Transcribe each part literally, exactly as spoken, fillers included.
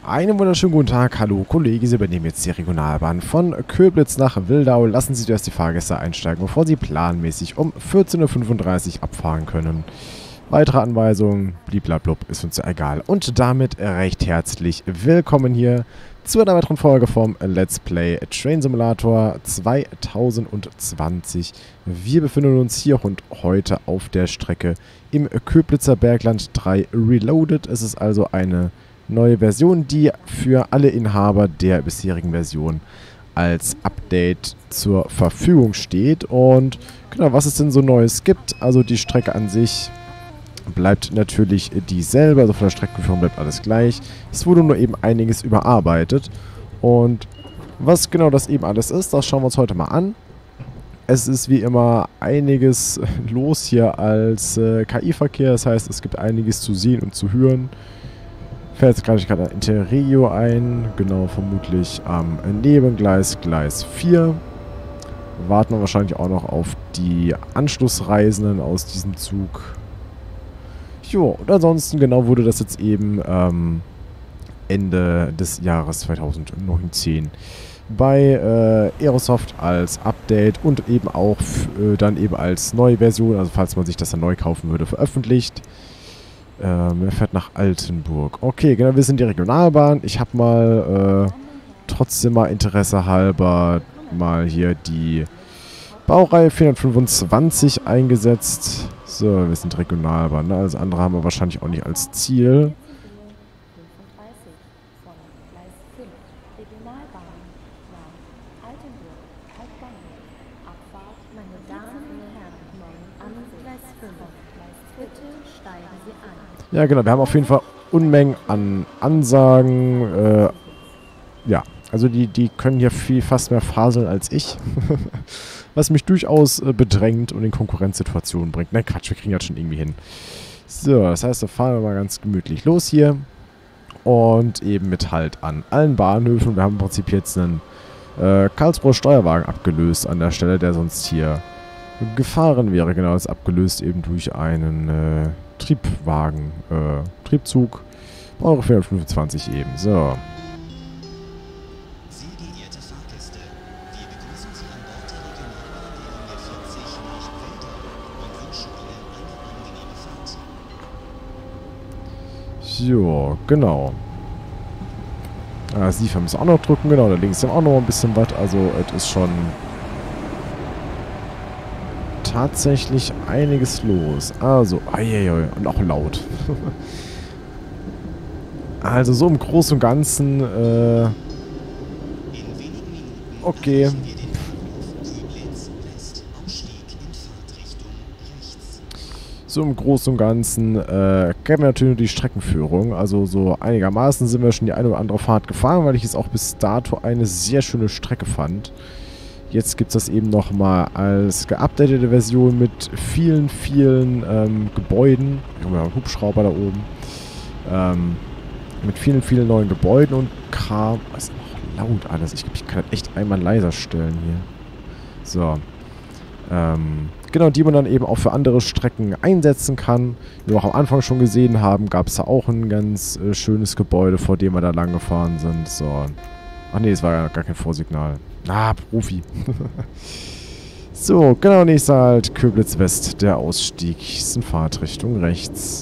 Einen wunderschönen guten Tag, hallo Kollege, Sie übernehmen jetzt die Regionalbahn von Köblitz nach Wildau. Lassen Sie zuerst die Fahrgäste einsteigen, bevor Sie planmäßig um vierzehn Uhr fünfunddreißig abfahren können. Weitere Anweisungen, bliblablub, ist uns ja egal. Und damit recht herzlich willkommen hier zu einer weiteren Folge vom Let's Play Train Simulator zwanzig zwanzig. Wir befinden uns hier und heute auf der Strecke im Köblitzer Bergland drei Reloaded. Es ist also eine neue Version, die für alle Inhaber der bisherigen Version als Update zur Verfügung steht. Und genau, was es denn so Neues gibt, also die Strecke an sich bleibt natürlich dieselbe, also von der Streckenführung bleibt alles gleich. Es wurde nur eben einiges überarbeitet. Und was genau das eben alles ist, das schauen wir uns heute mal an. Es ist wie immer einiges los hier als äh, K I-Verkehr, das heißt, es gibt einiges zu sehen und zu hören. Fährt jetzt gleich gerade ein Interregio ein, genau, vermutlich am Nebengleis, Gleis vier. Warten wir wahrscheinlich auch noch auf die Anschlussreisenden aus diesem Zug. Jo, und ansonsten genau wurde das jetzt eben ähm, Ende des Jahres zweitausendneunzehn bei äh, Aerosoft als Update und eben auch äh, dann eben als neue Version, also falls man sich das dann neu kaufen würde, veröffentlicht. Ähm, er fährt nach Altenburg. Okay, genau, wir sind die Regionalbahn. Ich habe mal äh, trotzdem mal Interesse halber mal hier die Baureihe vierhundertfünfundzwanzig eingesetzt. So, wir sind Regionalbahn, ne? Alles andere haben wir wahrscheinlich auch nicht als Ziel. Ja, genau, wir haben auf jeden Fall Unmengen an Ansagen. Äh, ja, also die, die können hier viel fast mehr faseln als ich. Was mich durchaus äh, bedrängt und in Konkurrenzsituationen bringt. Nein, Quatsch, wir kriegen das schon irgendwie hin. So, das heißt, da fahren wir mal ganz gemütlich los hier. Und eben mit Halt an allen Bahnhöfen. Wir haben im Prinzip jetzt einen äh, Karlsruher Steuerwagen abgelöst an der Stelle, der sonst hier gefahren wäre. Genau, das ist abgelöst eben durch einen äh, Triebwagen, äh, Triebzug. Baureihe vierhundertfünfundzwanzig eben. So. So, genau. Ah, das Liefern müssen wir auch noch drücken, genau. Da links haben wir auch noch ein bisschen was. Also, es ist schon tatsächlich einiges los. Also, eieiei, und auch laut. Also, so im Großen und Ganzen, äh, okay. So im Großen und Ganzen äh, kennen wir natürlich nur die Streckenführung. Also so einigermaßen sind wir schon die eine oder andere Fahrt gefahren, weil ich es auch bis dato eine sehr schöne Strecke fand. Jetzt gibt es das eben nochmal als geupdatete Version mit vielen, vielen ähm, Gebäuden. Ich habe ja einen Hubschrauber da oben. Ähm, mit vielen, vielen neuen Gebäuden und Kram. Was ist noch laut alles? Ich glaube, ich kann das echt einmal leiser stellen hier. So. Ähm... Genau, die man dann eben auch für andere Strecken einsetzen kann. Wie wir auch am Anfang schon gesehen haben, gab es da auch ein ganz äh, schönes Gebäude, vor dem wir da lang gefahren sind. So. Ach nee, es war ja gar kein Vorsignal. Ah, Profi. So, genau, nächster halt Köblitz West, der Ausstieg. Ist in Fahrtrichtung rechts.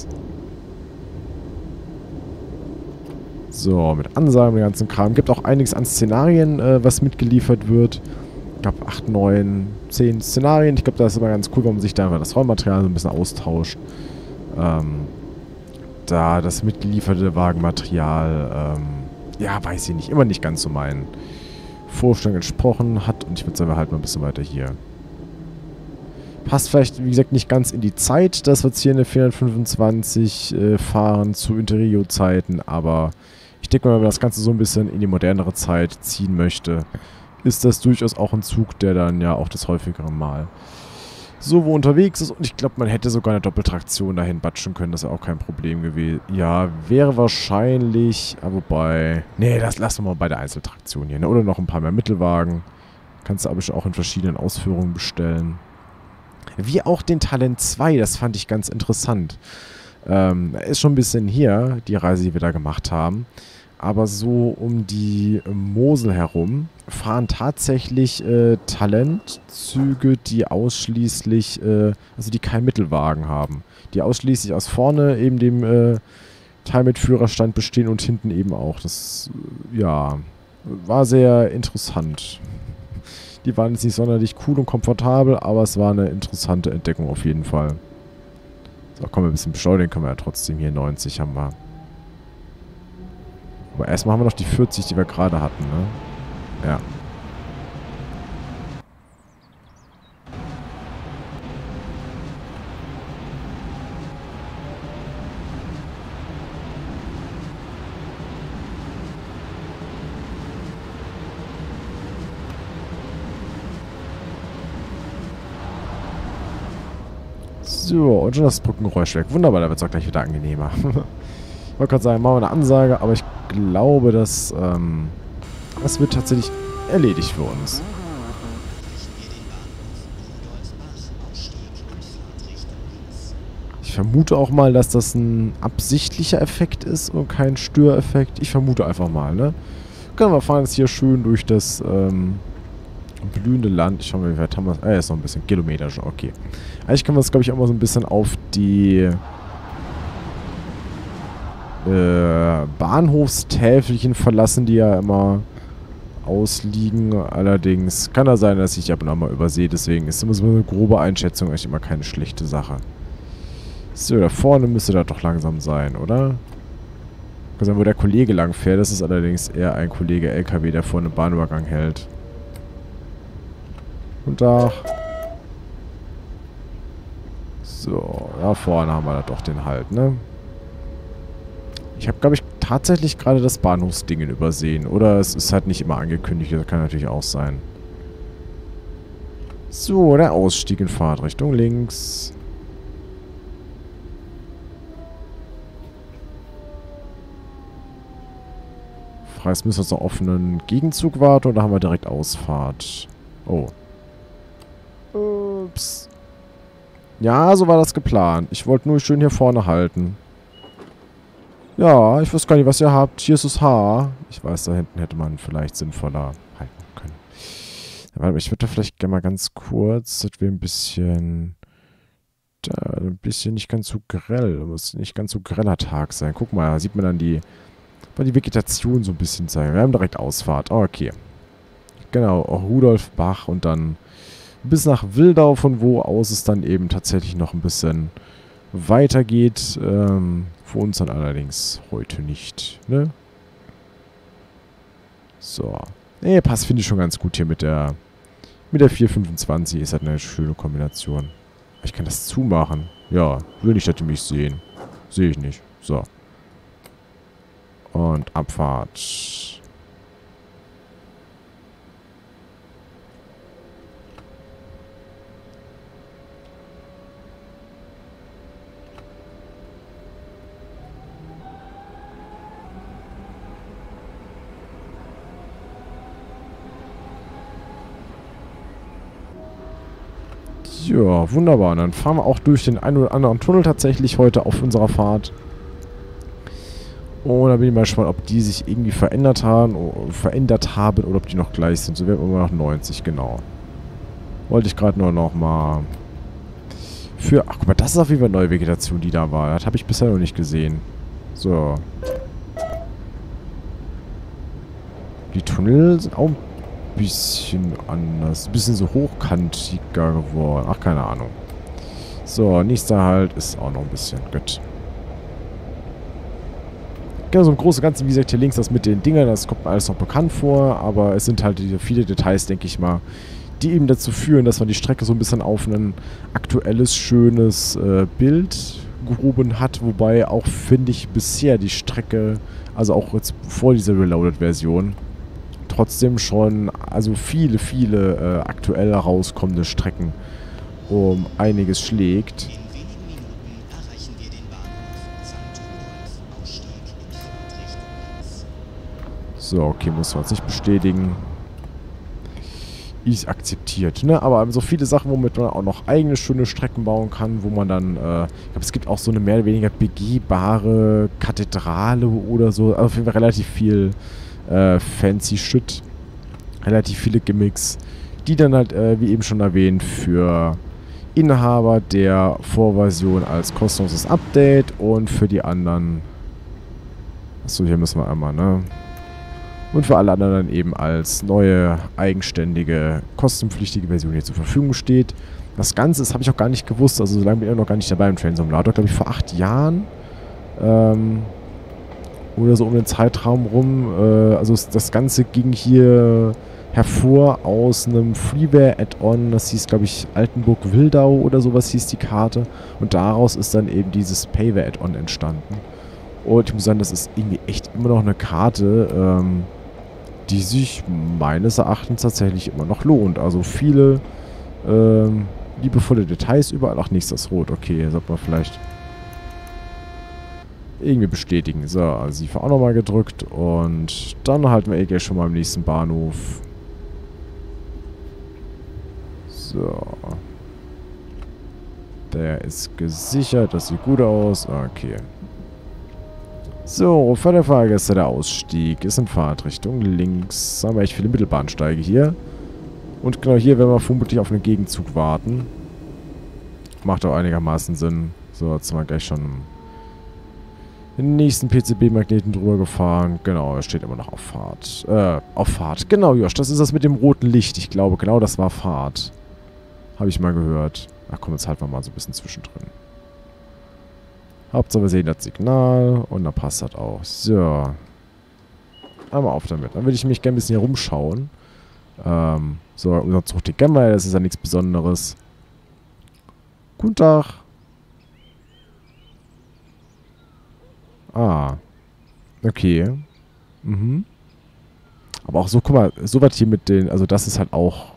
So, mit Ansagen, den ganzen Kram. Gibt auch einiges an Szenarien, äh, was mitgeliefert wird. Ich glaube, acht, neun, zehn Szenarien. Ich glaube, das ist immer ganz cool, wenn man sich da einfach das Rollmaterial so ein bisschen austauscht. Ähm, da das mitgelieferte Wagenmaterial, ähm, ja, weiß ich nicht, immer nicht ganz so meinen Vorstellungen entsprochen hat. Und ich würde sagen, wir halten mal ein bisschen weiter hier. Passt vielleicht, wie gesagt, nicht ganz in die Zeit, dass wir jetzt hier eine vierhundertfünfundzwanzig äh, fahren zu Interregio-Zeiten. Aber ich denke mal, wenn man das Ganze so ein bisschen in die modernere Zeit ziehen möchte, ist das durchaus auch ein Zug, der dann ja auch das häufigere Mal so wo unterwegs ist. Und ich glaube, man hätte sogar eine Doppeltraktion dahin batschen können. Das wäre auch kein Problem gewesen. Ja, wäre wahrscheinlich, aber wobei, nee, das lassen wir mal bei der Einzeltraktion hier. Ne? Oder noch ein paar mehr Mittelwagen. Kannst du aber auch in verschiedenen Ausführungen bestellen. Wie auch den Talent zwei, das fand ich ganz interessant. Ähm, ist schon ein bisschen hier, die Reise, die wir da gemacht haben. aber so um die Mosel herum fahren tatsächlich äh, Talentzüge, die ausschließlich, äh, also die keinen Mittelwagen haben. Die ausschließlich aus vorne eben dem äh, Teil mit Führerstand bestehen und hinten eben auch. Das, äh, ja, war sehr interessant. Die waren jetzt nicht sonderlich cool und komfortabel, aber es war eine interessante Entdeckung auf jeden Fall. So, komm, ein bisschen beschleunigen können wir ja trotzdem. Hier neunzig haben wir. Aber erstmal haben wir noch die vierzig, die wir gerade hatten, ne? Ja. So, und schon das Brückengeräusch weg. Wunderbar, da wird es auch gleich wieder angenehmer. Ich wollte gerade sagen, machen wir eine Ansage, aber ich glaube, dass ähm, das wird tatsächlich erledigt für uns. Ich vermute auch mal, dass das ein absichtlicher Effekt ist und kein Störeffekt. Ich vermute einfach mal, ne? Können wir fahren jetzt hier schön durch das ähm, blühende Land. Ich schau mal, wie weit haben wir das? Ah, ist noch ein bisschen. Kilometer schon, okay. Eigentlich können wir das, glaube ich, auch mal so ein bisschen auf die äh, Bahnhofstäfelchen verlassen, die ja immer ausliegen. Allerdings kann da sein, dass ich die ab und an mal übersehe. Deswegen ist immer so eine grobe Einschätzung echt immer keine schlechte Sache. So, da vorne müsste das doch langsam sein, oder? Also, wo der Kollege lang fährt, das ist allerdings eher ein Kollege L K W, der vorne einen Bahnübergang hält. Und da. So, da vorne haben wir da doch den Halt, ne? Ich habe, glaube ich, tatsächlich gerade das Bahnhofsdingen übersehen. Oder es ist halt nicht immer angekündigt, das kann natürlich auch sein. So, der Ausstieg in Fahrtrichtung links. Freies müssen wir jetzt noch auf einen Gegenzug warten oder haben wir direkt Ausfahrt? Oh. Ups. Ja, so war das geplant. Ich wollte nur schön hier vorne halten. Ja, ich weiß gar nicht, was ihr habt. Hier ist das Haar. Ich weiß, da hinten hätte man vielleicht sinnvoller halten können. Ja, warte mal, ich würde da vielleicht gerne mal ganz kurz, dass wir ein bisschen... Da, ein bisschen nicht ganz so grell. Muss nicht ganz so greller Tag sein. Guck mal, da sieht man dann die... die Vegetation so ein bisschen zeigen. Wir haben direkt Ausfahrt. Oh, okay. Genau, auch Rudolfbach und dann bis nach Wildau, von wo aus es dann eben tatsächlich noch ein bisschen weitergeht. Ähm, für uns dann allerdings heute nicht, ne? So. Ne, passt, finde ich schon ganz gut hier mit der mit der vier fünfundzwanzig. Ist halt eine schöne Kombination. Ich kann das zumachen. Ja, will nicht, dass die mich sehen. Sehe ich nicht. So. Und Abfahrt. Ja, wunderbar. Und dann fahren wir auch durch den einen oder anderen Tunnel tatsächlich heute auf unserer Fahrt. Und da bin ich mal gespannt, ob die sich irgendwie verändert haben, verändert haben oder ob die noch gleich sind. So werden wir immer noch neunzig, genau. Wollte ich gerade nur noch mal für... Ach, guck mal, das ist auf jeden Fall neue Vegetation, die da war. Das habe ich bisher noch nicht gesehen. So. Die Tunnel sind auch ein bisschen anders. Ein bisschen so hochkantiger geworden. Ach, keine Ahnung. So, nächster Halt ist auch noch ein bisschen. Gut. Genau, so im Großen und Ganzen, wie gesagt, hier links das mit den Dingern, das kommt mir alles noch bekannt vor, aber es sind halt viele Details, denke ich mal, die eben dazu führen, dass man die Strecke so ein bisschen auf ein aktuelles, schönes äh, Bild gehoben hat, wobei auch, finde ich, bisher die Strecke, also auch jetzt vor dieser Reloaded-Version, trotzdem schon, also viele, viele äh, aktuell rauskommende Strecken um einiges schlägt. So, okay, muss man jetzt nicht bestätigen. ist akzeptiert, ne? Aber so viele Sachen, womit man auch noch eigene schöne Strecken bauen kann, wo man dann, äh, ich glaube, es gibt auch so eine mehr oder weniger begehbare Kathedrale oder so. Also auf jeden Fall relativ viel äh, fancy Shit. Relativ viele Gimmicks, die dann halt, äh, wie eben schon erwähnt, für Inhaber der Vorversion als kostenloses Update und für die anderen. Achso, hier müssen wir einmal, ne? Und für alle anderen dann eben als neue, eigenständige, kostenpflichtige Version hier zur Verfügung steht. Das Ganze, das habe ich auch gar nicht gewusst, also so lange bin ich noch gar nicht dabei im Train Simulator, glaube ich vor acht Jahren. Ähm, oder so um den Zeitraum rum. Äh, also das Ganze ging hier hervor aus einem Freeware-Add-on, das hieß, glaube ich, Altenburg-Wildau oder sowas hieß die Karte. Und daraus ist dann eben dieses Payware-Add-on entstanden. Und ich muss sagen, das ist irgendwie echt immer noch eine Karte, ähm, die sich meines Erachtens tatsächlich immer noch lohnt. Also viele ähm, liebevolle Details überall. Ach, nächstes Rot. Okay, sollte man vielleicht irgendwie bestätigen. So, also sie war auch nochmal gedrückt. Und dann halten wir eh schon mal am nächsten Bahnhof. So. Der ist gesichert. Das sieht gut aus. Okay. So, für die Fahrgäste der Ausstieg ist in Fahrtrichtung links. Da haben wir echt viele Mittelbahnsteige hier. Und genau hier werden wir vermutlich auf einen Gegenzug warten. Macht auch einigermaßen Sinn. So, jetzt sind wir gleich schon den nächsten P C B-Magneten drüber gefahren. Genau, er steht immer noch auf Fahrt. Äh, auf Fahrt. Genau, Josh, das ist das mit dem roten Licht. Ich glaube, genau das war Fahrt. Habe ich mal gehört. Ach komm, jetzt halten wir mal so ein bisschen zwischendrin. Hauptsache wir sehen das Signal und dann passt das auch. So. Einmal auf damit. Dann würde ich mich gerne ein bisschen hier rumschauen. Ähm, so, unser Zug, den kennen wir ja, das ist ja nichts Besonderes. Guten Tag. Ah. Okay. Mhm. Aber auch so, guck mal, so was hier mit den, also das ist halt auch...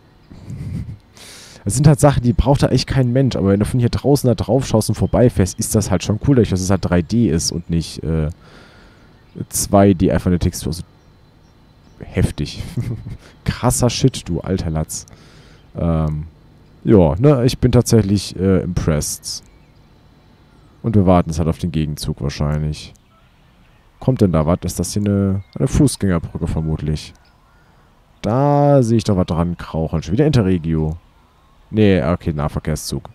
Das sind halt Sachen, die braucht da echt kein Mensch. Aber wenn du von hier draußen da drauf schaust und vorbeifährst, ist das halt schon cool, dass es halt drei D ist und nicht äh, zwei D einfach eine Textur. Also, heftig. Krasser Shit, du alter Latz. Ähm, ja, ne, ich bin tatsächlich äh, impressed. Und wir warten jetzt halt auf den Gegenzug wahrscheinlich. Kommt denn da was? Ist das hier eine, eine Fußgängerbrücke vermutlich? Da sehe ich doch was dran krauchen. Schon wieder Interregio. Nee, okay, Nahverkehrszug.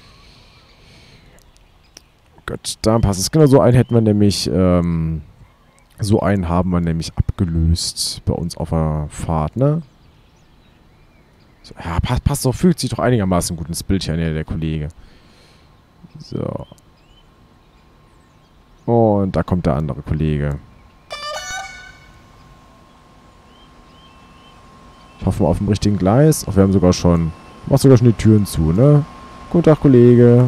Gut, dann passt es. Genau so einen hätten wir nämlich, ähm, so einen haben wir nämlich abgelöst bei uns auf der Fahrt, ne? So, ja, passt, passt doch, fühlt sich doch einigermaßen gut ins Bild hier, ne, der Kollege. So. Und da kommt der andere Kollege. Ich hoffe mal auf dem richtigen Gleis. Ach, wir haben sogar schon... Mach sogar schon die Türen zu, ne? Guten Tag, Kollege.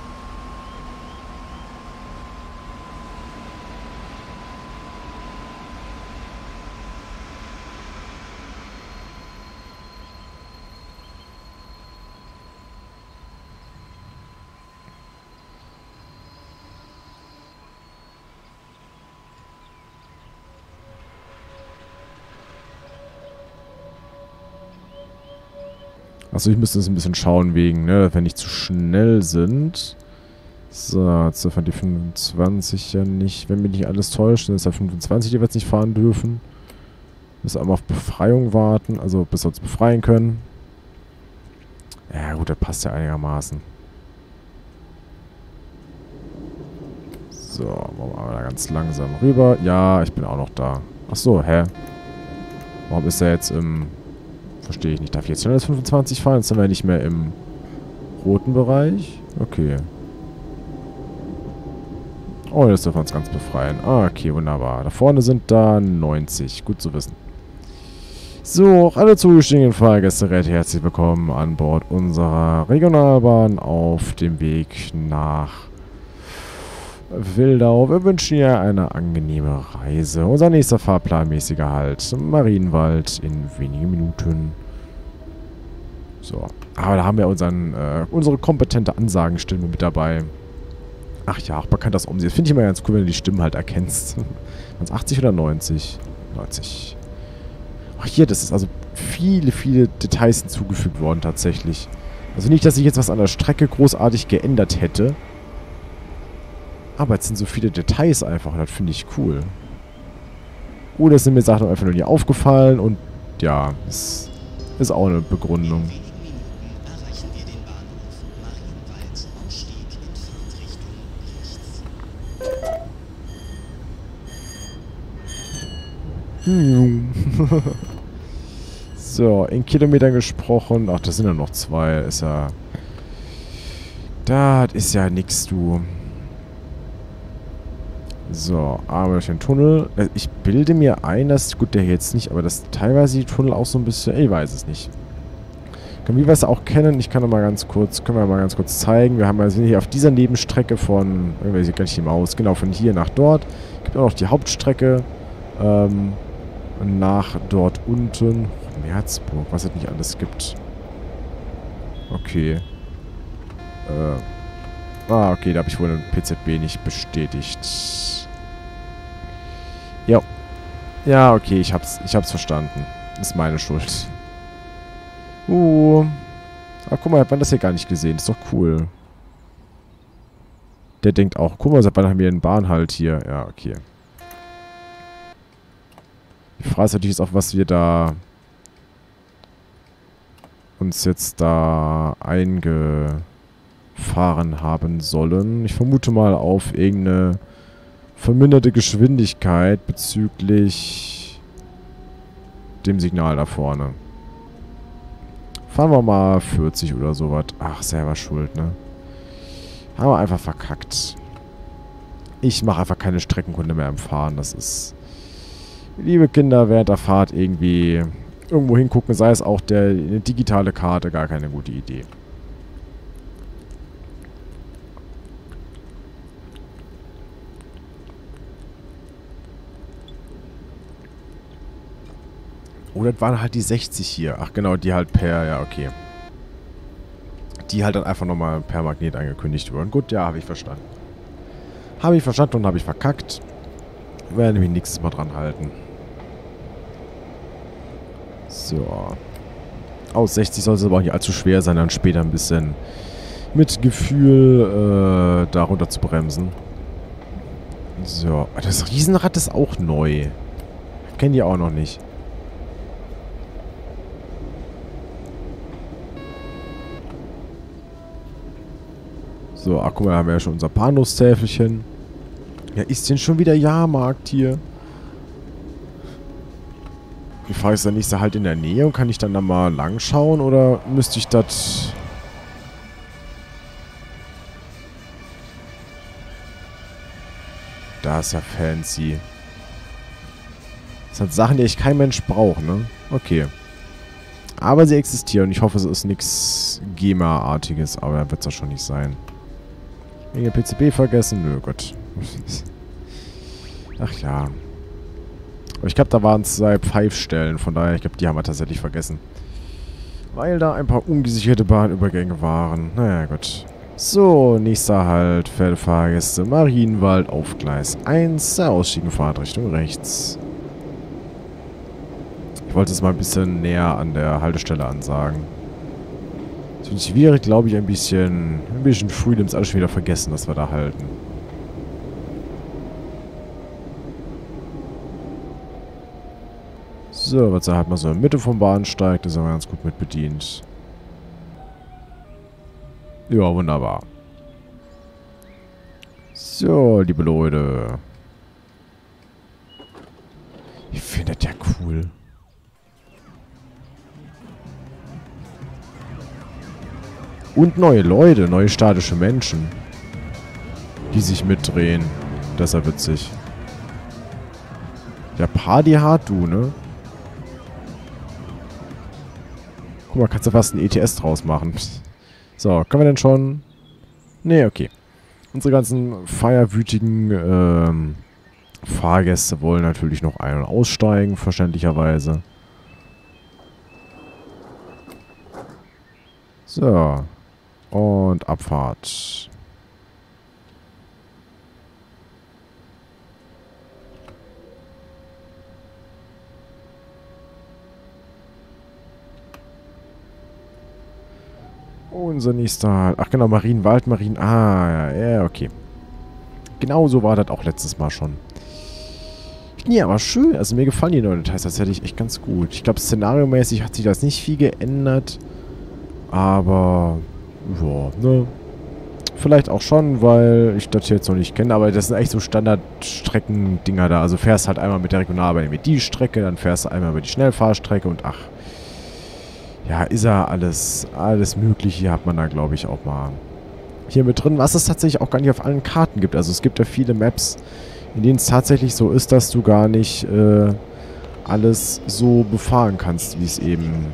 Achso, ich müsste es ein bisschen schauen wegen, ne, wenn nicht zu schnell sind. So, jetzt dürfen die fünfundzwanzig ja nicht, wenn mich nicht alles täuscht, dann ist ja fünfundzwanzig, die wir jetzt nicht fahren dürfen. Müssen einmal auf Befreiung warten, also bis wir uns befreien können. Ja gut, das passt ja einigermaßen. So, machen wir mal da ganz langsam rüber. Ja, ich bin auch noch da. Achso, hä? Warum ist er jetzt im... Verstehe ich nicht. Darf ich jetzt schon als fünfundzwanzig fahren? Jetzt sind wir nicht mehr im roten Bereich. Okay. Oh, jetzt dürfen wir uns ganz befreien. Ah, okay, wunderbar. Da vorne sind da neunzig. Gut zu wissen. So, auch alle zugestiegenen Fahrgäste recht herzlich willkommen an Bord unserer Regionalbahn auf dem Weg nach Wildau. Wir wünschen ihr eine angenehme Reise. Unser nächster fahrplanmäßiger Halt. Marienwald in wenigen Minuten. So. Aber da haben wir unseren, äh, unsere kompetente Ansagenstimme mit dabei. Ach ja, auch man kann das umsehen. Das finde ich immer ganz cool, wenn du die Stimmen halt erkennst. Waren es achtzig oder neunzig? neunzig. Ach hier, das ist also viele, viele Details hinzugefügt worden tatsächlich. Also nicht, dass ich jetzt was an der Strecke großartig geändert hätte. Aber jetzt sind so viele Details einfach und das finde ich cool. Oder es sind mir Sachen einfach nur nie aufgefallen und ja, das ist auch eine Begründung. Hm. So, in Kilometern gesprochen. Ach, das sind ja noch zwei. Ist ja... Das ist ja nix, du. So, aber durch den Tunnel. Ich bilde mir ein, dass... Gut, der hier jetzt nicht, aber dass teilweise die Tunnel auch so ein bisschen... Ich weiß es nicht. Können wir das auch kennen? Ich kann noch mal ganz kurz... Können wir mal ganz kurz zeigen. Wir haben also hier auf dieser Nebenstrecke von... Irgendwie sieht gar nicht die Maus. Genau, von hier nach dort. Gibt auch noch die Hauptstrecke. Ähm... Nach dort unten. Merzburg, was es nicht alles gibt. Okay. Äh. Ah, okay, da habe ich wohl ein P Z B nicht bestätigt. Ja. Ja, okay, ich hab's, ich hab's verstanden. Ist meine Schuld. Uh. Ah, guck mal, hat man das hier gar nicht gesehen. Ist doch cool. Der denkt auch, guck mal, seit wann haben wir einen Bahnhalt hier? Ja, okay. Die Frage ist natürlich auch, was wir da uns jetzt da eingefahren haben sollen. Ich vermute mal auf irgendeine verminderte Geschwindigkeit bezüglich dem Signal da vorne. Fahren wir mal vierzig oder sowas. Ach, selber schuld, ne? Haben wir einfach verkackt. Ich mache einfach keine Streckenkunde mehr im Fahren. Das ist... Liebe Kinder, während der Fahrt irgendwie irgendwo hingucken, sei es auch der, eine digitale Karte, gar keine gute Idee. Oder das waren halt die sechzig hier. Ach genau, die halt per, ja okay. Die halt dann einfach nochmal per Magnet angekündigt wurden. Gut, ja, habe ich verstanden. Habe ich verstanden und habe ich verkackt. Werden wir nächstes Mal dran halten. So. Aus sechzig soll es aber auch nicht allzu schwer sein, dann später ein bisschen mit Gefühl äh, darunter zu bremsen. So. Das Riesenrad ist auch neu. Kennen die auch noch nicht. So, ach guck mal, da haben wir ja schon unser Bahnhofstäfelchen. Ja, ist denn schon wieder Jahrmarkt hier? Die Frage ist dann, ist er halt in der Nähe und kann ich dann da mal lang schauen oder müsste ich das... Da ist ja fancy. Das sind Sachen, die echt kein Mensch braucht, ne? Okay. Aber sie existieren und ich hoffe, es ist nichts GEMA-artiges, aber wird es ja schon nicht sein. Wegen P C B vergessen? Nö, Gott. Ach ja. Aber ich glaube, da waren es zwei Pfeifstellen, von daher, ich glaube, die haben wir tatsächlich vergessen. Weil da ein paar ungesicherte Bahnübergänge waren. Naja, gut. So, nächster Halt, Pferdefahrgäste, Marienwald auf Gleis eins, der Ausstieg in Fahrtrichtung rechts. Ich wollte es mal ein bisschen näher an der Haltestelle ansagen. Sonst wäre, glaube ich, ein bisschen, ein bisschen früh, dem ist alles schon wieder vergessen, dass wir da halten. So, was er halt mal so in der Mitte vom Bahnsteig, das haben wir ganz gut mit bedient. Ja, wunderbar. So, liebe Leute. Ich finde das ja cool. Und neue Leute, neue statische Menschen, die sich mitdrehen. Das ist ja witzig. Ja, Party hart, du, ne? Guck mal, kannst du fast ein E T S draus machen. So, können wir denn schon... Nee, okay. Unsere ganzen feierwütigen ähm, Fahrgäste wollen natürlich noch ein- und aussteigen, verständlicherweise. So. Und Abfahrt. Unser nächster... Ach genau, Marienwald, Marien... Ah, ja, ja, okay. Genau so war das auch letztes Mal schon. Ja, aber schön. Also mir gefallen die neuen Details tatsächlich echt ganz gut. Ich glaube, szenariomäßig hat sich das nicht viel geändert. Aber... Ja, ne? Vielleicht auch schon, weil ich das jetzt noch nicht kenne. Aber das sind echt so Standardstrecken-Dinger da. Also fährst halt einmal mit der Regionalbahn mit die Strecke, dann fährst du einmal über die Schnellfahrstrecke und ach... Ja, ist ja alles, alles Mögliche hat man da, glaube ich, auch mal hier mit drin. Was es tatsächlich auch gar nicht auf allen Karten gibt. Also es gibt ja viele Maps, in denen es tatsächlich so ist, dass du gar nicht äh, alles so befahren kannst, wie es eben...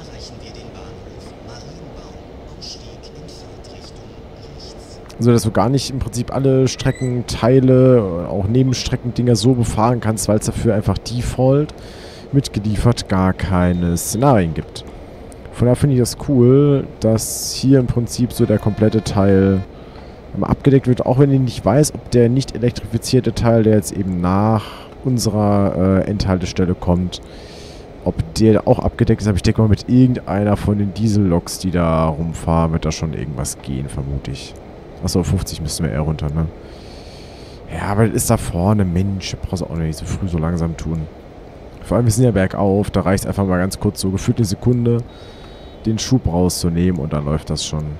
Also dass du gar nicht im Prinzip alle Streckenteile, auch Nebenstreckendinger so befahren kannst, weil es dafür einfach Default mitgeliefert gar keine Szenarien gibt. Von daher finde ich das cool, dass hier im Prinzip so der komplette Teil abgedeckt wird, auch wenn ich nicht weiß, ob der nicht elektrifizierte Teil, der jetzt eben nach unserer äh, Endhaltestelle kommt, ob der auch abgedeckt ist. Aber ich denke mal, mit irgendeiner von den Dieselloks, die da rumfahren, wird da schon irgendwas gehen, vermute ich. Achso, fünfzig müssten wir eher runter, ne? Ja, aber das ist da vorne, Mensch, brauchst du auch nicht so früh so langsam tun. Vor allem, wir sind ja bergauf, da reicht es einfach mal ganz kurz so gefühlt eine Sekunde, den Schub rauszunehmen und dann läuft das schon.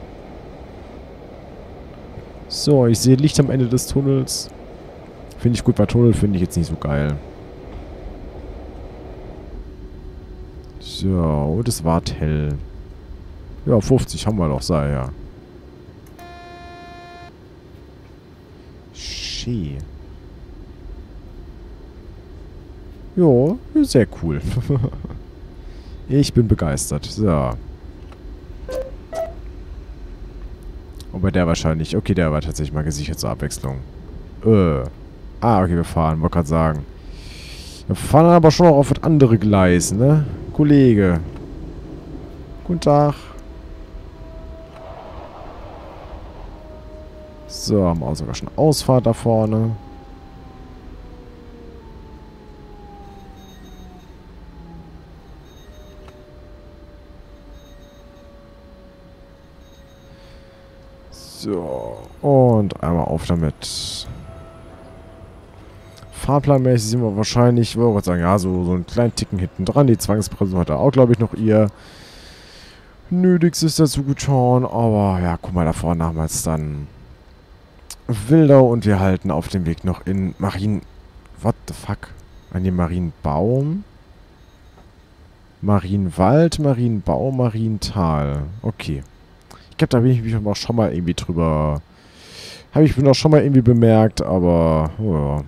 So, ich sehe Licht am Ende des Tunnels. Finde ich gut, weil Tunnel finde ich jetzt nicht so geil. So, und es ward hell. Ja, fünfzig haben wir doch, sei ja. Schee. Jo, sehr cool. Ich bin begeistert. So. Und bei der wahrscheinlich... Okay, der war tatsächlich mal gesichert zur Abwechslung. Äh. Ah, okay, wir fahren. Wollte gerade sagen. Wir fahren aber schon noch auf das andere Gleis, ne? Kollege. Guten Tag. So, haben wir auch sogar schon Ausfahrt da vorne. So, und einmal auf damit. Fahrplanmäßig sind wir wahrscheinlich, ich wollte sagen, ja, so, so einen kleinen Ticken hinten dran. Die Zwangsbremse hat er auch, glaube ich, noch ihr Nötigstes dazu getan. Aber ja, guck mal, da vorne haben wir jetzt dann Wildau und wir halten auf dem Weg noch in Marien... What the fuck? An dem Marienbaum? Marienwald, Marienbaum, Mariental. Okay. Ich glaube, da bin ich mich auch schon mal irgendwie drüber... Habe ich mir auch schon mal irgendwie bemerkt, aber... Oh ja.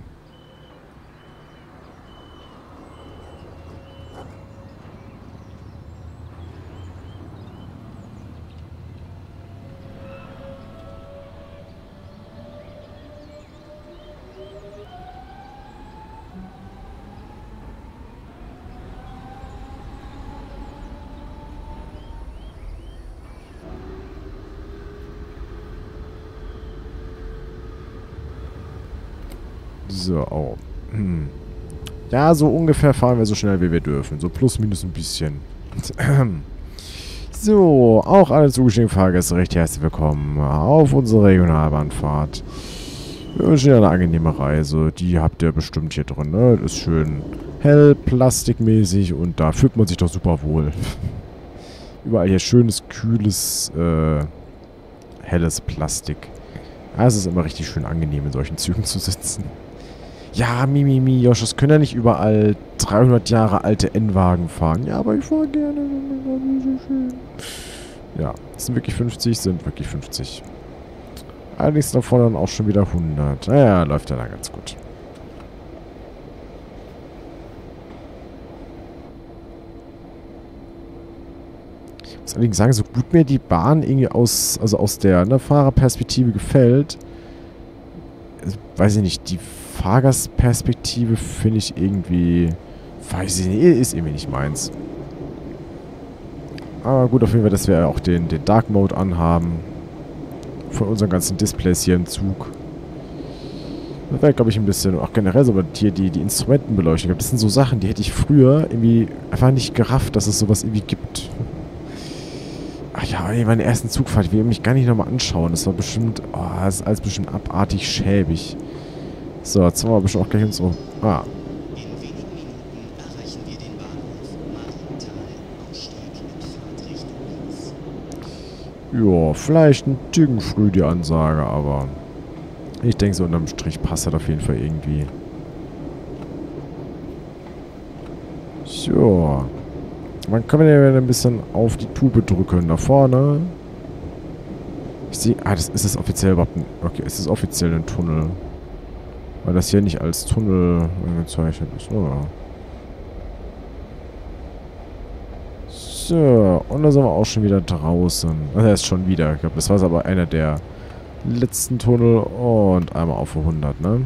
So, oh. Hm. Ja, so ungefähr fahren wir so schnell, wie wir dürfen. So plus, minus ein bisschen. So, auch alle zugestiegenen Fahrgäste recht herzlich willkommen auf unserer Regionalbahnfahrt. Wir wünschen dir eine angenehme Reise. Die habt ihr bestimmt hier drin, ne? Das ist schön hell, plastikmäßig und da fühlt man sich doch super wohl. Überall hier schönes, kühles, äh, helles Plastik. Ja, es ist immer richtig schön angenehm, in solchen Zügen zu sitzen. Ja, Mimimi, mi, mi, Josh, das können ja nicht überall dreihundert Jahre alte N-Wagen fahren. Ja, aber ich fahre gerne. Ja, sind wirklich fünfzig, sind wirklich fünfzig. Allerdings davon dann auch schon wieder hundert. Naja, läuft ja dann ganz gut. Ich muss allerdings sagen, so gut mir die Bahn irgendwie aus, also aus der ne, Fahrerperspektive gefällt, weiß ich nicht, die Fahrgastperspektive finde ich irgendwie, weiß ich nicht, ist irgendwie nicht meins. Aber gut, auf jeden Fall, dass wir auch den, den Dark Mode anhaben. Von unseren ganzen Displays hier im Zug. Das wäre, glaube ich, ein bisschen, auch generell so, aber hier die, die Instrumentenbeleuchtung. Das sind so Sachen, die hätte ich früher irgendwie einfach nicht gerafft, dass es sowas irgendwie gibt. Ach, ich Ja, ey, meine ersten Zugfahrt, ich will mich gar nicht nochmal anschauen. Das war bestimmt, oh, das ist alles bestimmt abartig schäbig. So, jetzt haben wir bestimmt auch gleich uns so. Ah. In wenigen Minuten erreichen wir den Bahnhof Marienthal, Ausstieg in Fahrtrichtung links. Ja, vielleicht ein Ticken früh die Ansage, aber ich denke, so unterm Strich passt das auf jeden Fall irgendwie. So. Man kann ja ein bisschen auf die Tube drücken. Da vorne. Ich sehe. Ah, das ist es offiziell überhaupt ein. Okay, es ist offiziell ein Tunnel. Weil das hier nicht als Tunnel gezeichnet ist. Oh. So, und da sind wir auch schon wieder draußen. Also er ist schon wieder. Ich glaube, das war aber einer der letzten Tunnel. Und einmal auf hundert, ne?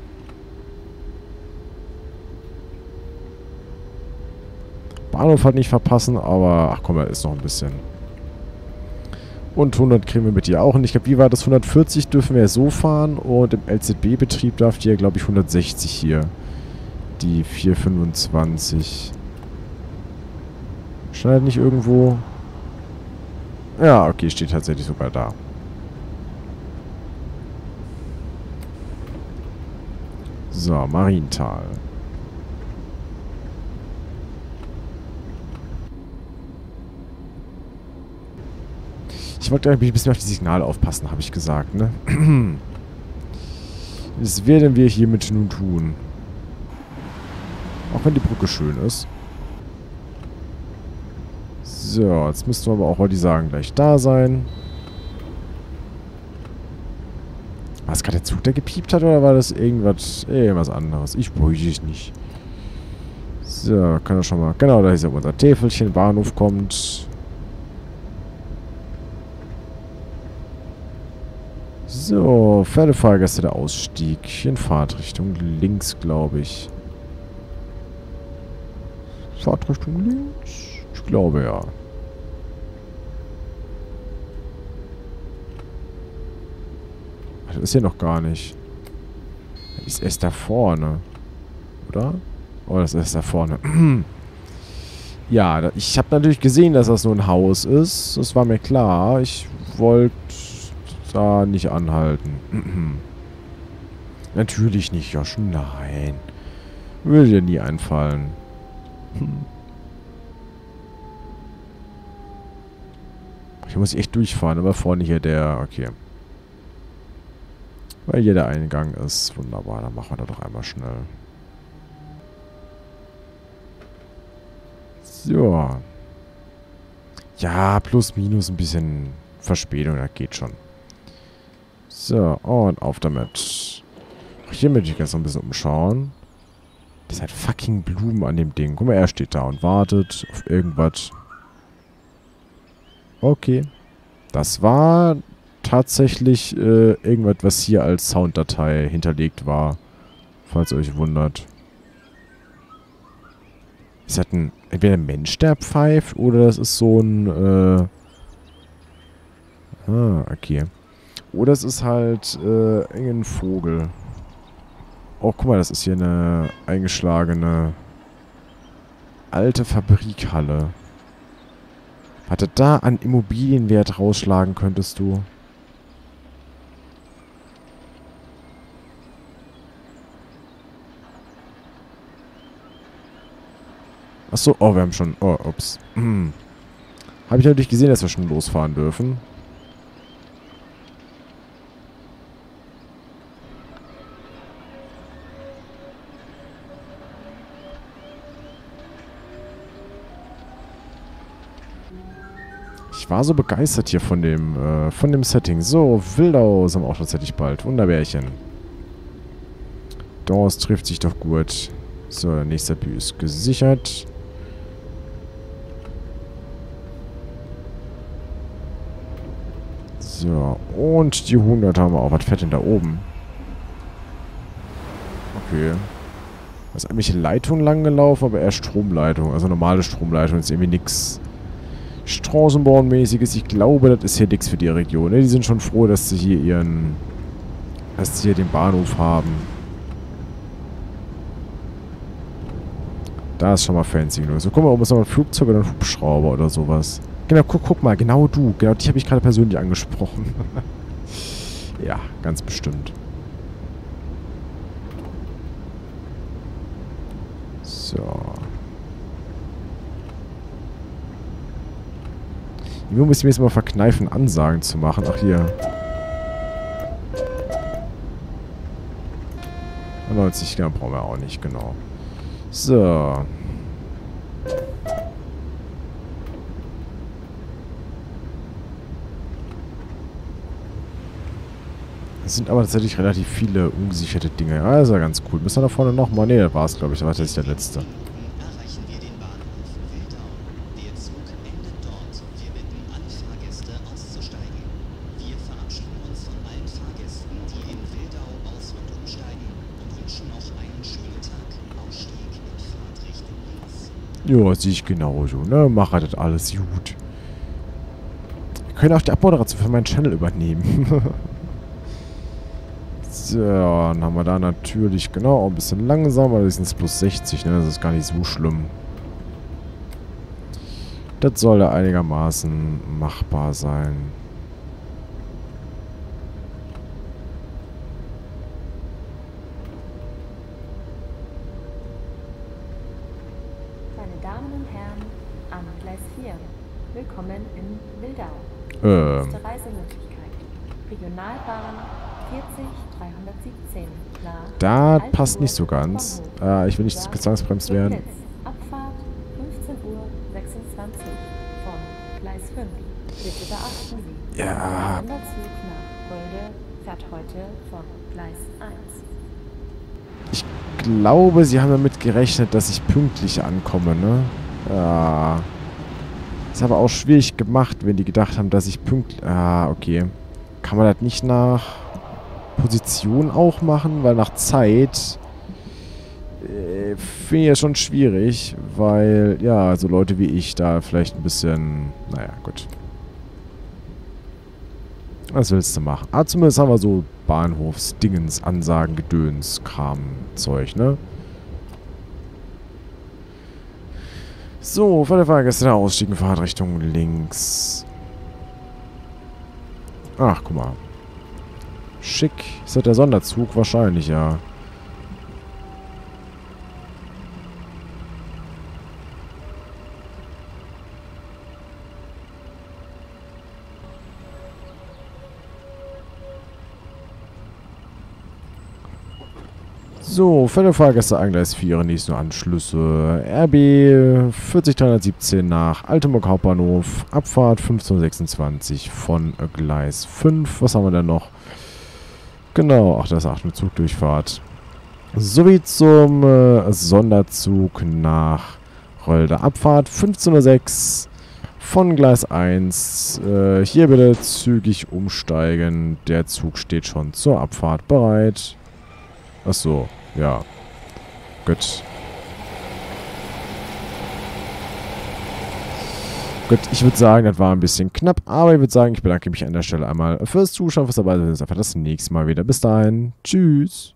Bahnhof halt nicht verpassen, aber ach komm, da ist noch ein bisschen. Und hundert kriegen wir mit dir auch. Und ich glaube, wie war das? hundertvierzig dürfen wir ja so fahren. Und im L Z B-Betrieb darf die ja, glaube ich, hundertsechzig hier. Die vierhundertfünfundzwanzig. Schneidet nicht irgendwo. Ja, okay, steht tatsächlich sogar da. So, Marienthal. Ich wollte ein bisschen auf die Signale aufpassen, habe ich gesagt, ne? Was werden wir hiermit nun tun? Auch wenn die Brücke schön ist. So, jetzt müssten wir aber auch, wollte ich sagen, gleich da sein. War es gerade der Zug, der gepiept hat, oder war das irgendwas, irgendwas anderes? Ich weiß es nicht. So, kann er schon mal... Genau, da ist ja unser Täfelchen, Bahnhof kommt... So, Pferdefahrgäste, der Ausstieg. In Fahrtrichtung links, glaube ich. Fahrtrichtung links? Ich glaube, ja. Ach, das ist hier noch gar nicht. Das ist erst da vorne. Oder? Oh, das ist erst da vorne. Ja, ich habe natürlich gesehen, dass das nur ein Haus ist. Das war mir klar. Ich wollte... da nicht anhalten. Natürlich nicht, Josh. Nein. Würde dir nie einfallen. Hier muss ich echt durchfahren, aber vorne hier der... Okay. Weil hier der Eingang ist. Wunderbar, dann machen wir da doch einmal schnell. So. Ja, plus minus ein bisschen Verspätung, das geht schon. So, und auf damit. Hier möchte ich jetzt noch ein bisschen umschauen. Das hat fucking Blumen an dem Ding. Guck mal, er steht da und wartet auf irgendwas. Okay. Das war tatsächlich äh, irgendwas, was hier als Sounddatei hinterlegt war. Falls ihr euch wundert. Ist das ein, entweder ein Mensch, der pfeift, oder das ist so ein, äh... Ah, okay. Oder es ist halt äh, irgendein Vogel. Oh, guck mal, das ist hier eine eingeschlagene alte Fabrikhalle. Was du da an Immobilienwert rausschlagen könntest du? Achso, oh, wir haben schon... Oh, ups. Hm. Habe ich natürlich gesehen, dass wir schon losfahren dürfen. Ich war so begeistert hier von dem, äh, von dem Setting. So, Wildau sind wir auch tatsächlich bald. Wunderbärchen. Das trifft sich doch gut. So, der nächste Bü ist gesichert. So, und die hundert haben wir auch. Was fährt denn da oben? Okay. Da ist eigentlich Leitung lang gelaufen, aber eher Stromleitung. Also normale Stromleitung ist irgendwie nix Straßenbahnmäßiges. Ich glaube, das ist hier nichts für die Region. Ne? Die sind schon froh, dass sie hier ihren... dass sie hier den Bahnhof haben. Da ist schon mal fancy genug. So, guck mal, oben ist noch ein Flugzeug oder ein Hubschrauber oder sowas. Genau, guck, guck mal, genau du. Genau, dich habe ich gerade persönlich angesprochen. Ja, ganz bestimmt. So. Hier muss ich mir jetzt mal verkneifen, Ansagen zu machen. Ach, hier. neunzig, genau, brauchen wir auch nicht, genau. So. Es sind aber tatsächlich relativ viele ungesicherte Dinge. Ja, das ist ja ganz cool. Müssen wir da vorne nochmal? Ne, das war es, glaube ich. Das war tatsächlich der letzte. Erreichen wir den Bahnhof Wildau. Der Zug endet dort. Wir bitten alle Fahrgäste auszusteigen. Wir verabschieden uns von allen Fahrgästen, die in Wildau aus- und umsteigen und wünschen noch einen schönen Tag. Ausstieg in Fahrtrichtung links. Ja, sehe ich genauso, ne? Mache das alles gut. Wir können auch die Abmoderation für meinen Channel übernehmen. So, dann haben wir da natürlich, genau, auch ein bisschen langsamer. Das sind plus sechzig, ne? Das ist gar nicht so schlimm. Das soll da einigermaßen machbar sein. Meine Damen und Herren, am Gleis vier. Willkommen in Wildau. Ähm. Nächste Reisemöglichkeit. Regionalbahn vierzig dreihundertsiebzehn. Da passt nicht so ganz. Äh, ich will nicht gezangsbremst werden. Abfahrt fünfzehn Uhr sechsundzwanzig von Gleis fünf. Bitte beachten Sie. Ja. Der Sonderzug nach Rölde fährt heute von Gleis eins. Ich glaube, sie haben damit gerechnet, dass ich pünktlich ankomme, ne? Ja. Ist aber auch schwierig gemacht, wenn die gedacht haben, dass ich pünktlich... Ah, okay. Kann man das nicht nach Position auch machen? Weil nach Zeit äh, finde ich das schon schwierig, weil, ja, so Leute wie ich da vielleicht ein bisschen... Naja, gut. Was willst du machen? Ah, zumindest haben wir so Bahnhofsdingens, Ansagen, Gedöns, Kram, Zeug, ne? So, für die Fahrgäste der Ausstieg, Fahrtrichtung links. Ach, guck mal. Schick. Ist das der Sonderzug? Wahrscheinlich, ja. So, für die Fahrgäste an Gleis vier, nächste Anschlüsse. R B vierzig dreihundertsiebzehn nach Altenburg Hauptbahnhof. Abfahrt fünfzehn Uhr sechsundzwanzig von Gleis fünf. Was haben wir denn noch? Genau, ach, das ist eine Zugdurchfahrt. Sowie zum äh, Sonderzug nach Rölde. Abfahrt fünfzehn Uhr sechs von Gleis eins. Äh, hier bitte zügig umsteigen. Der Zug steht schon zur Abfahrt bereit. Ach so, ja. Gut. Gut, ich würde sagen, das war ein bisschen knapp, aber ich würde sagen, ich bedanke mich an der Stelle einmal fürs Zuschauen, fürs dabei sein. Wir sehen uns einfach das nächste Mal wieder. Bis dahin. Tschüss.